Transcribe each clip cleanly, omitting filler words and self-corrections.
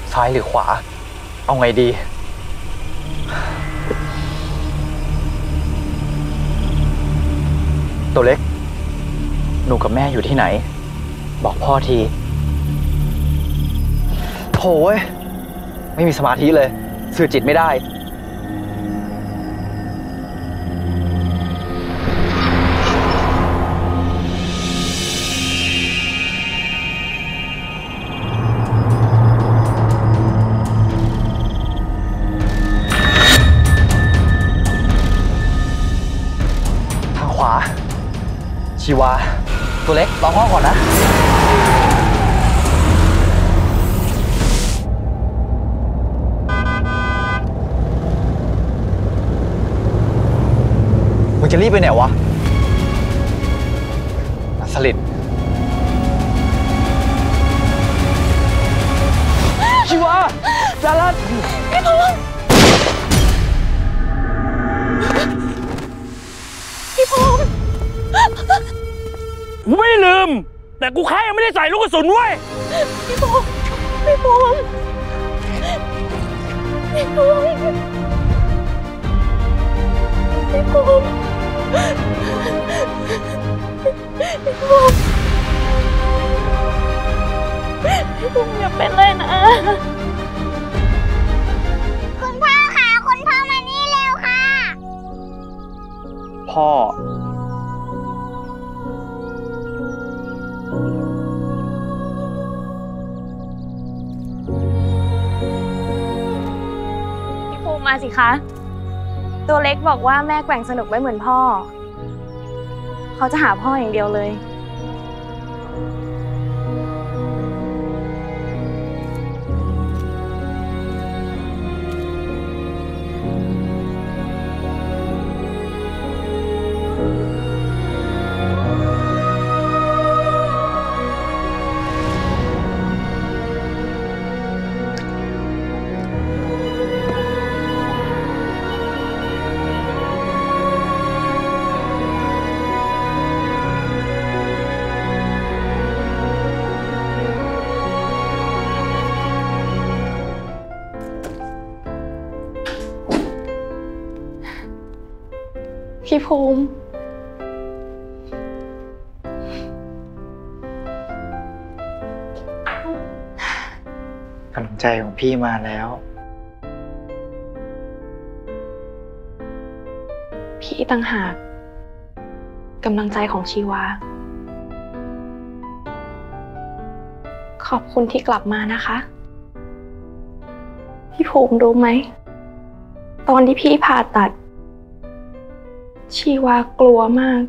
ซ้ายหรือขวาเอาไงดีตัวเล็กหนูกับแม่อยู่ที่ไหนบอกพ่อทีโถ่ไม่มีสมาธิเลยสื่อจิตไม่ได้ทางขวาชีวาตัวเล็กรอพ่อก่อนนะมึงจะรีบไปไหนวะสลิดชีวาจารัสพี่พงษ์กูไม่ลืมแต่กูแค่ยังไม่ได้ใส่ลูกกระสุนเว้ยพี่พงษ์พี่พงษ์พี่พงษ์พี่พงษ์อย่าเป็นเลยนะคุณพ่อค่ะคุณพ่อมานี่เร็วค่ะพ่อพี่ภูมิมาสิคะตัวเล็กบอกว่าแม่แกว่งสนุกไม่เหมือนพ่อเขาจะหาพ่ออย่างเดียวเลยพี่ภูมิกำลังใจของพี่มาแล้วพี่ต่างหากกำลังใจของชีวาขอบคุณที่กลับมานะคะพี่ภูมิรู้ไหมตอนที่พี่ผ่าตัดชีวากลัวมาก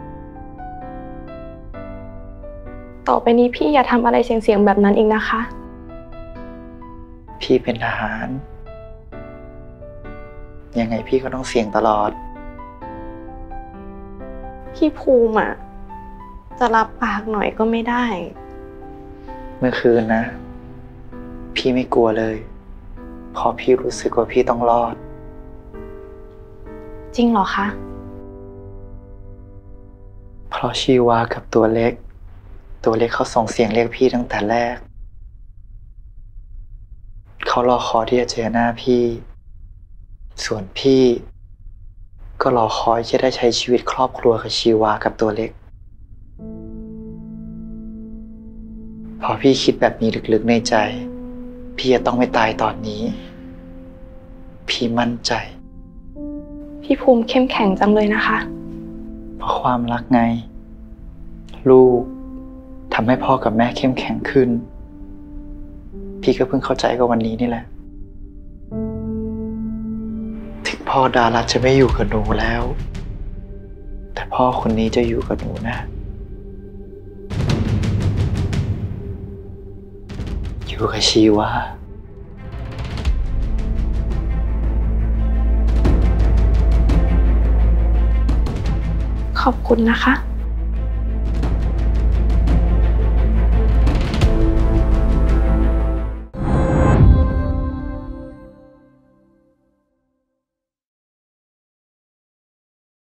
ต่อไปนี้พี่อย่าทำอะไรเสี่ยงๆแบบนั้นอีกนะคะพี่เป็นทหารยังไงพี่ก็ต้องเสี่ยงตลอดพี่ภูมิจะรับปากหน่อยก็ไม่ได้เมื่อคืนนะพี่ไม่กลัวเลยเพราะพี่รู้สึกว่าพี่ต้องรอดจริงเหรอคะเพราะชีวากับตัวเล็กเขาส่งเสียงเรียกพี่ตั้งแต่แรกเขารอคอยที่จะเจอหน้าพี่ส่วนพี่ก็รอคอยจะได้ใช้ชีวิตครอบครัวกับชีวากับตัวเล็กพอพี่คิดแบบนี้ลึกๆในใจพี่จะต้องไม่ตายตอนนี้พี่มั่นใจพี่ภูมิเข้มแข็งจังเลยนะคะเพราะความรักไงลูกทำให้พ่อกับแม่เข้มแข็งขึ้นพี่ก็เพิ่งเข้าใจกับวันนี้นี่แหละถึงพ่อดารัสจะไม่อยู่กับหนูแล้วแต่พ่อคนนี้จะอยู่กับหนูนะอยู่กับชีวาขอบคุณนะคะ